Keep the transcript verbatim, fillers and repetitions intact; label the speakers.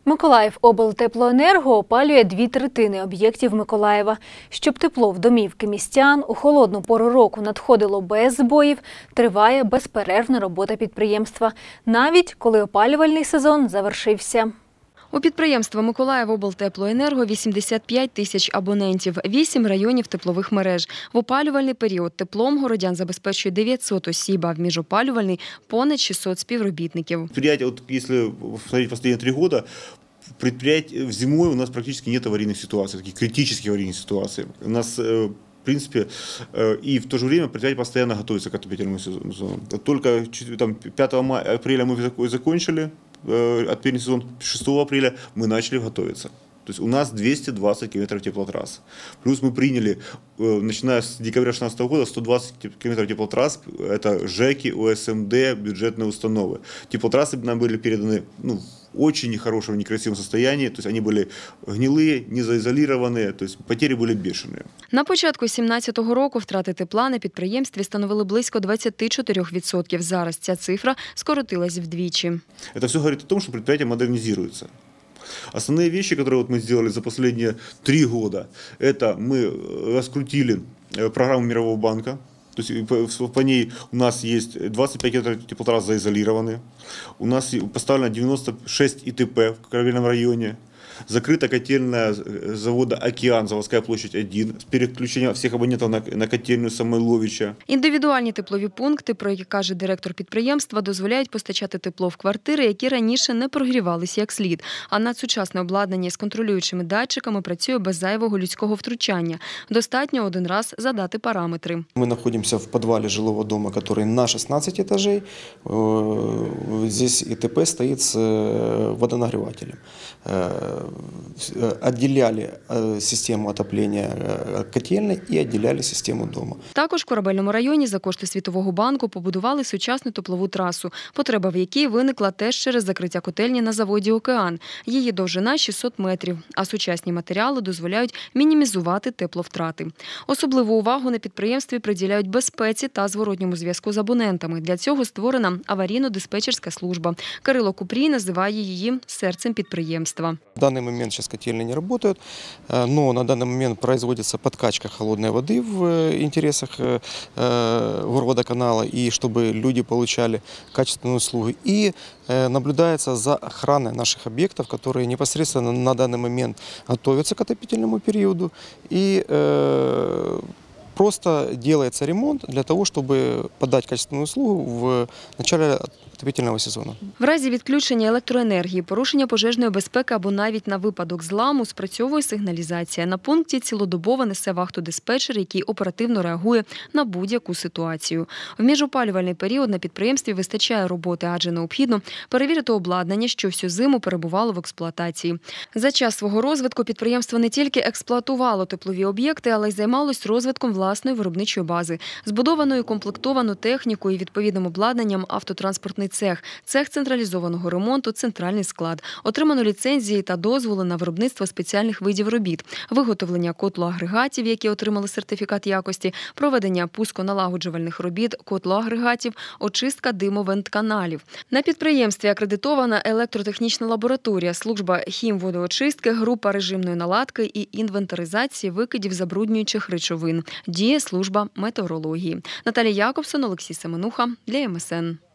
Speaker 1: Миколаївоблтеплоенерго опалює дві третини об'єктів Миколаєва. Щоб тепло в домівки містян у холодну пору року надходило без збоїв, триває безперервна робота підприємства, навіть коли опалювальний сезон завершився.
Speaker 2: У підприємства Миколаївоблтеплоенерго вісімдесят п'ять тисяч абонентів, вісім районів теплових мереж. В опалювальний період теплом городян забезпечує дев'ятсот осіб, а в міжопалювальний – понад шістсот співробітників.
Speaker 3: Предприятие, вот, если посмотреть последние три года, предприятие зимой у нас практически нет аварийных ситуаций, таких критических аварийных ситуаций. У нас, в принципе, и в то же время предприятие постоянно готовится к отопительному сезону. Только там, пятого апреля мы закончили отопительный сезон, шестого апреля мы начали готовиться. То есть у нас двести двадцать километров теплотрасс. Плюс мы приняли, начиная с декабря две тысячи шестнадцатого года, сто двадцать километров теплотрасс. Это ЖЭКи, ОСМД, бюджетные установы. Теплотрассы нам были переданы ну, в очень нехорошем, некрасивом состоянии. То есть они были гнилые, незаизолированные, то есть потери были бешеные.
Speaker 2: На початку дві тисячі сімнадцятого року втрати тепла на підприємстві становили близько двадцять чотири відсотки. Зараз ця цифра скоротилась вдвічі.
Speaker 3: Это все говорит о том, что предприятие модернизируется. Основные вещи, которые вот мы сделали за последние три года, это мы раскрутили программу Мирового банка. То есть по, по ней у нас есть двадцать пять километров теплотрасс заизолированы. У нас поставлено девяносто шесть ИТП в Корабельном районе. Закрыта котельная завода «Океан», заводская площадь один, з переключенням всіх абонентів на, на котельну Самойловича.
Speaker 2: Індивідуальні теплові пункти, про які каже директор підприємства, дозволяють постачати тепло в квартири, які раніше не прогрівалися як слід. А надсучасне обладнання з контролюючими датчиками працює без зайвого людського втручання. Достатньо один раз задати параметри.
Speaker 4: Ми знаходимося в підвалі жилого дому, який на шістнадцять етажей. Здесь ИТП стоит с водонагревателем. Отделяли систему отопления котельной і відділяли систему дому.
Speaker 2: Також в Корабельному районі за кошти Світового банку побудували сучасну теплову трасу, потреба в якій виникла теж через закриття котельні на заводі «Океан». Її довжина – шістсот метрів, а сучасні матеріали дозволяють мінімізувати тепловтрати. Особливу увагу на підприємстві приділяють безпеці та зворотньому зв'язку з абонентами. Для цього створена аварійно-диспетчерська служба. Кирило Купрій називає її серцем підприємства.
Speaker 4: В данный момент сейчас котельные не работают, но на данный момент производится подкачка холодной воды в интересах водоканала, и чтобы люди получали качественную услугу. И наблюдается за охраной наших объектов, которые непосредственно на данный момент готовятся к отопительному периоду. И просто делается ремонт для того, чтобы подать качественную услугу в начале отопительного сезону.
Speaker 2: В разі відключення електроенергії, порушення пожежної безпеки або навіть на випадок зламу спрацьовує сигналізація. На пункті цілодобово несе вахту диспетчер, який оперативно реагує на будь-яку ситуацію. В міжопалювальний період на підприємстві вистачає роботи, адже необхідно перевірити обладнання, що всю зиму перебувало в експлуатації. За час свого розвитку підприємство не тільки експлуатувало теплові об'єкти, але й займалось розвитком власної виробничої бази. Збудованою комплектовану технікою і відповідним обладнанням автотранспортний цех, цех централізованого ремонту, центральний склад. Отримано ліцензії та дозволи на виробництво спеціальних видів робіт, виготовлення котлоагрегатів, які отримали сертифікат якості, проведення пусконалагоджувальних робіт котлоагрегатів, очистка димовентканалів. На підприємстві акредитована електротехнічна лабораторія, служба хімводоочистки, група режимної наладки і інвентаризації викидів забруднюючих речовин. Діє служба метеорології. Наталія Якобсон, Олексій Семенуха для ем ес ен.